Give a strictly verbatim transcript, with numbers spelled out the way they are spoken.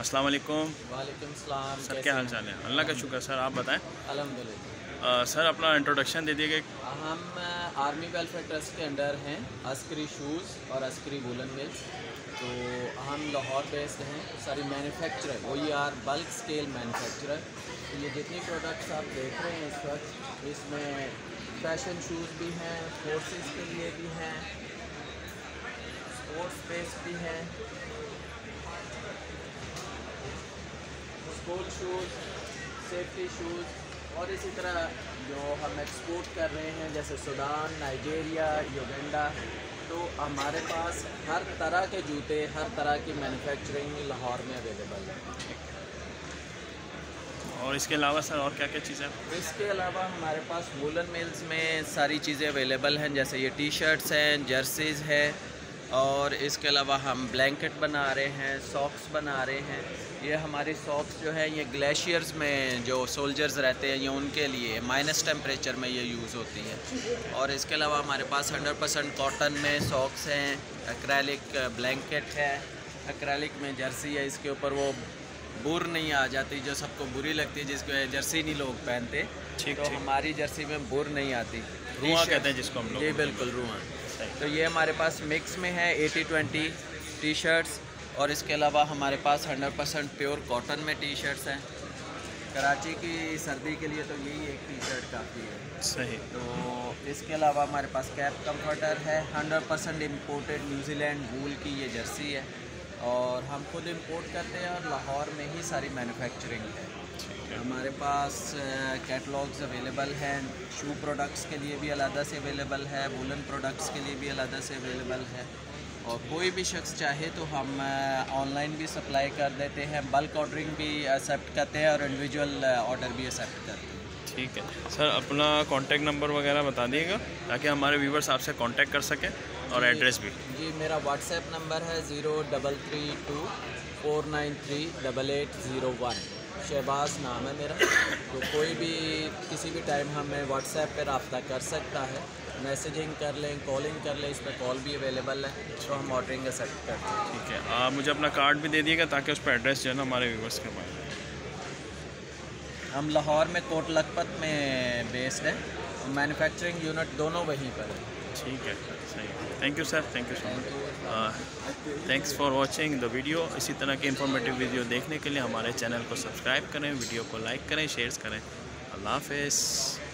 अस्सलाम वालेकुम। वालेकुम सलाम। सर क्या हाल चाल है? अल्लाह का शुक्र। सर आप बताएं। अल्हम्दुलिल्लाह। सर अपना इंट्रोडक्शन दे दिए। हम आर्मी वेलफेयर ट्रस्ट के अंडर हैं, अस्करी शूज़ और अस्करी वुलन मिल्स। तो हम लाहौर बेस्ड हैं। सारी मैन्युफैक्चरर वो ये आर बल्क स्केल मैन्युफैक्चरर। तो ये जितनी प्रोडक्ट्स आप देख रहे हैं इस वक्त, इसमें फैशन शूज़ भी हैं, फोर्सेस के लिए भी हैं, स्पोर्ट्स बेस्ड भी हैं, स्पोर्ट शूज़, सेफ्टी शूज़, और इसी तरह जो हम एक्सपोर्ट कर रहे हैं जैसे सूडान, नाइजीरिया, युगांडा। तो हमारे पास हर तरह के जूते, हर तरह की मैन्युफैक्चरिंग लाहौर में अवेलेबल है। और इसके अलावा सर और क्या क्या चीज़ें? इसके अलावा हमारे पास वुलन मिल्स में सारी चीज़ें अवेलेबल हैं, जैसे ये टी शर्ट्स हैं, जर्सीज़ है, और इसके अलावा हम ब्लैंकेट बना रहे हैं, सॉक्स बना रहे हैं। ये हमारी सॉक्स जो है ये ग्लेशियर्स में जो सोल्जर्स रहते हैं ये उनके लिए माइनस टेम्परेचर में ये यूज़ होती है। और इसके अलावा हमारे पास हंड्रेड परसेंट कॉटन में सॉक्स हैं, एक्रेलिक ब्लैंकेट है, एक्रेलिक में जर्सी है, इसके ऊपर वो बुर नहीं आ जाती जो सबको बुरी लगती है, जिसको जर्सी नहीं लोग पहनते। ठीक तो ठीक। हमारी जर्सी में बुर नहीं आती, रुआ कहते हैं जिसको हम लोग। जी बिल्कुल, रुआ। तो ये हमारे पास मिक्स में है एटी ट्वेंटी टी शर्ट्स, और इसके अलावा हमारे पास हंड्रेड परसेंट प्योर कॉटन में टी शर्ट्स हैं। कराची की सर्दी के लिए तो यही एक टी शर्ट काफ़ी है। सही। तो इसके अलावा हमारे पास कैप कंफर्टर है, hundred percent imported New Zealand wool की ये जर्सी है, और हम खुद इंपोर्ट करते हैं और लाहौर में ही सारी मैन्युफैक्चरिंग है। हमारे पास कैटलॉग्स अवेलेबल हैं, शू प्रोडक्ट्स के लिए भी अलग से अवेलेबल है, वुलन प्रोडक्ट्स के लिए भी अलग से अवेलेबल है, और कोई भी शख्स चाहे तो हम ऑनलाइन भी सप्लाई कर देते हैं, बल्क ऑर्डरिंग भी एक्सेप्ट करते हैं और इंडिविजुअल ऑर्डर भी एक्सेप्ट करते हैं। ठीक है सर, अपना कॉन्टैक्ट नंबर वगैरह बता दिएगा ताकि हमारे व्यूवर्स आपसे कांटेक्ट कर सकें, और एड्रेस भी। जी मेरा व्हाट्सएप नंबर है zero double three two four nine three double eight zero one. Shahbaz नाम है मेरा। तो कोई भी किसी भी टाइम हमें व्हाट्सएप पर रब्ता कर सकता है, मैसेजिंग कर लें, कॉलिंग कर लें, इस पर कॉल भी अवेलेबल है, तो हम ऑर्डरिंग एक्सेप्ट करते हैं। ठीक है, आप मुझे अपना कार्ड भी दे दिएगा ताकि उस पर एड्रेस जो है ना हमारे व्यूवर्स के पास। हम लाहौर में कोट लखपत में बेस्ड है, मैन्युफैक्चरिंग यूनिट दोनों वहीं पर है। ठीक है सही। Thank you sir, thank you so much. Thanks for watching the video. इसी तरह की इंफॉर्मेटिव वीडियो देखने के लिए हमारे चैनल को सब्सक्राइब करें, वीडियो को लाइक करें, शेयर करें। अल्लाह हाफ़िज़।